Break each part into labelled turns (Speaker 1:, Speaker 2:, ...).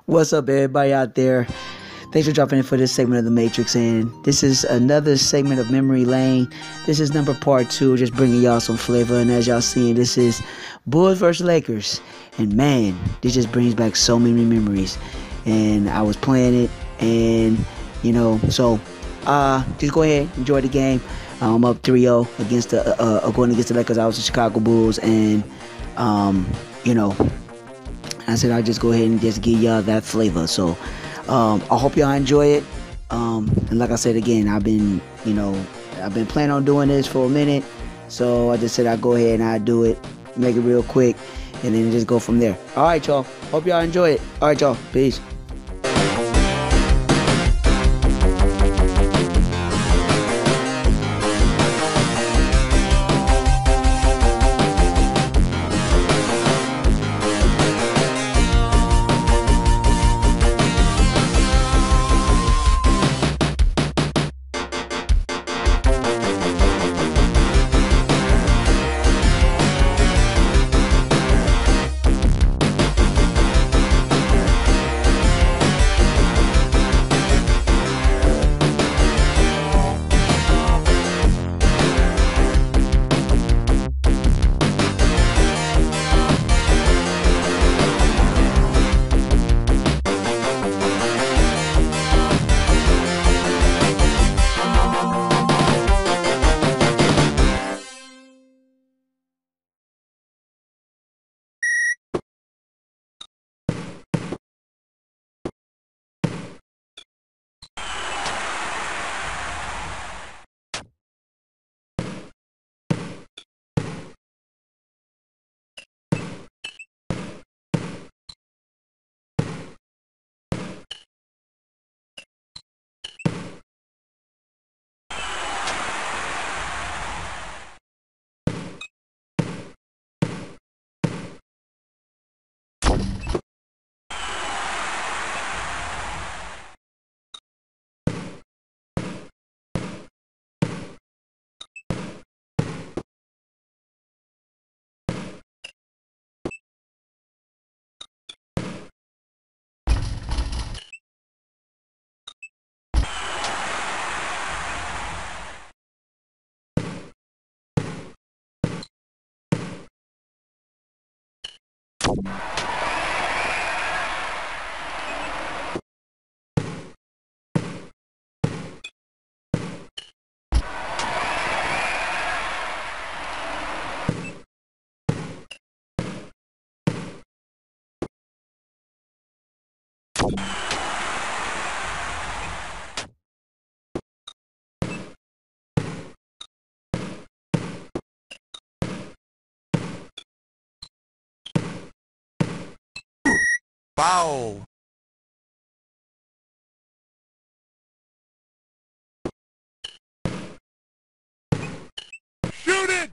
Speaker 1: What's up, everybody out there? Thanks for dropping in for this segment of The Matrix, and this is another segment of Memory Lane. This is number part 2, just bringing y'all some flavor. And as y'all seeing, this is Bulls versus Lakers, and man, this just brings back so many memories. And I was playing it, and so just go ahead, enjoy the game. I'm up 3-0 against going against the Lakers. I was the Chicago Bulls, and I said I'll just go ahead and just give y'all that flavor. So I hope y'all enjoy it. And like I said again, I've been planning on doing this for a minute. So I just said I'll go ahead and I'll do it, make it real quick, and then just go from there. All right, y'all. Hope y'all enjoy it. All right, y'all. Peace.
Speaker 2: Wow. Shoot it!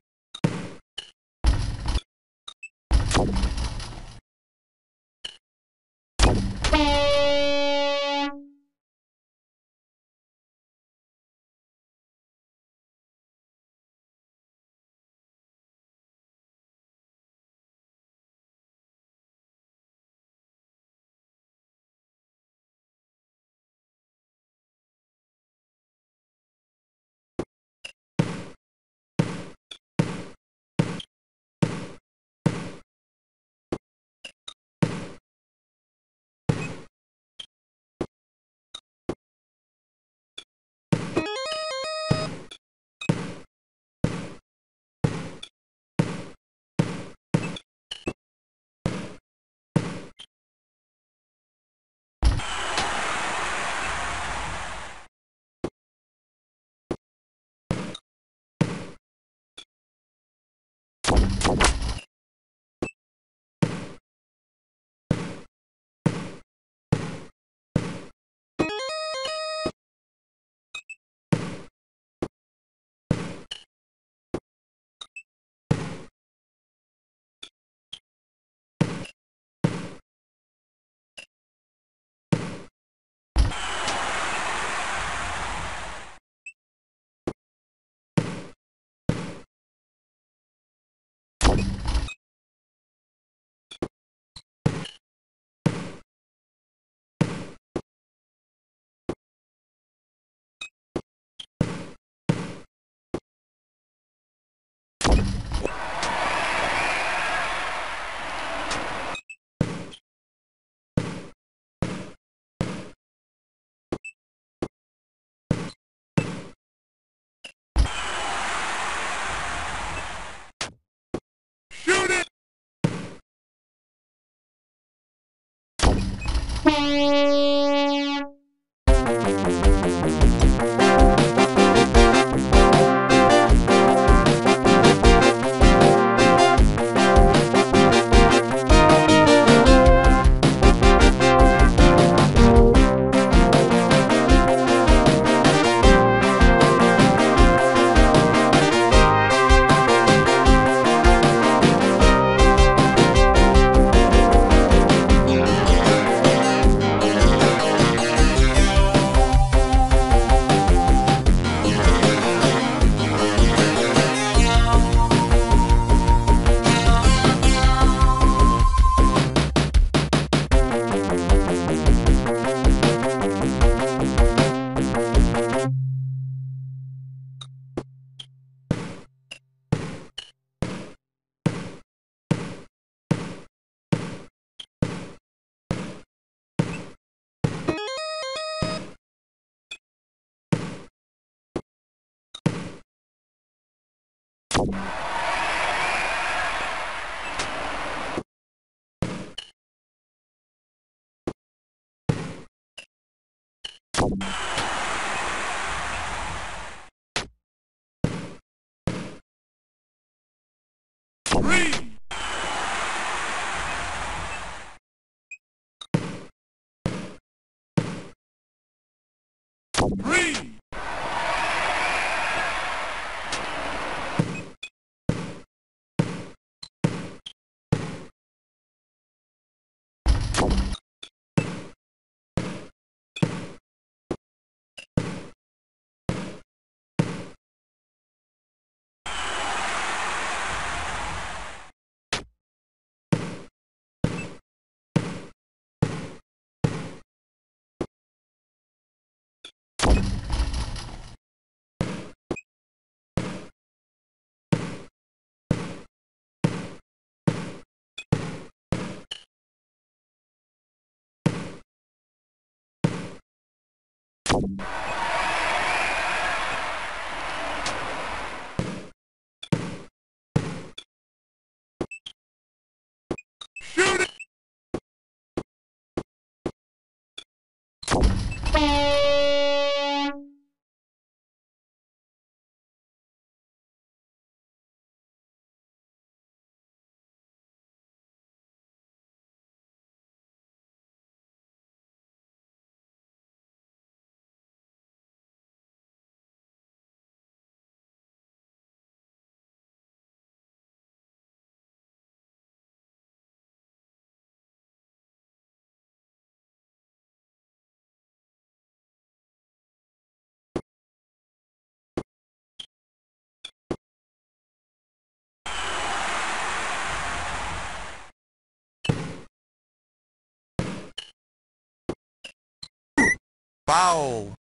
Speaker 2: Wow.